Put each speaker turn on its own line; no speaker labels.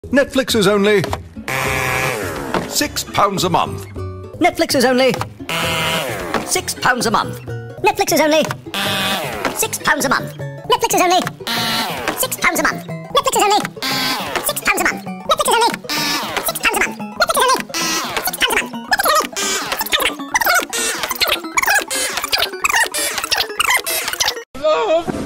Netflix is only £6 a month.
Netflix is only £6 a month. Netflix is only £6 a month. Netflix is only £6 a month. Netflix is only £6 a month. Netflix is only £6 a month. Netflix is only £6 a month. Netflix is only £6 a month.
Love.